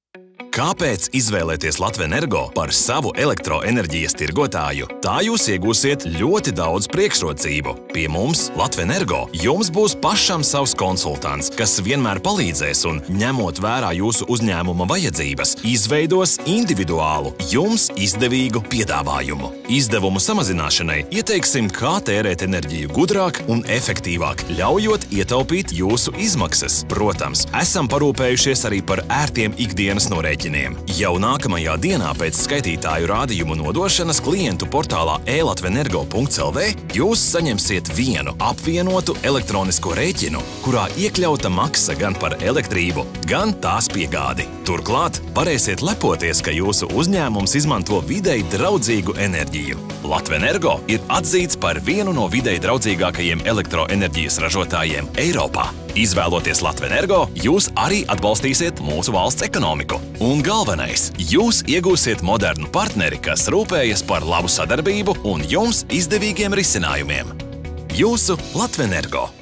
Kāpēc izvēlēties Latvenergo par savu elektroenerģijas tirgotāju? Tā jūs iegūsiet ļoti daudz priekšrocību. Pie mums, Latvenergo, jums būs pašam savs konsultants, kas vienmēr palīdzēs un, ņemot vērā jūsu uzņēmuma vajadzības, izveidos individuālu, jums izdevīgu piedāvājumu. Izdevumu samazināšanai ieteiksim, kā tērēt enerģiju gudrāk un efektīvāk, ļaujot ietaupīt jūsu izmaksas. Protams, esam parūpējušies arī par ērtiem ikdienas norēķiniem. Jau nākamajā dienā pēc skaitītāju rādījumu nodošanas klientu portālā e-latvenergo.lv jūs saņemsiet vienu apvienotu elektronisko rēķinu, kurā iekļauta maksa gan par elektrību, gan tās piegādi. Turklāt varēsiet lepoties, ka jūsu uzņēmums izmanto videi draudzīgu enerģiju. Latvenergo ir atzīts par vienu no videi draudzīgākajiem elektroenerģijas ražotājiem Eiropā. Izvēloties Latvenergo, jūs arī atbalstīsiet mūsu valsts ekonomiku. Un galvenais, jūs iegūsiet modernu partneri, kas rūpējas par labu sadarbību un jums izdevīgiem risinājumiem. Jūsu Latvenergo!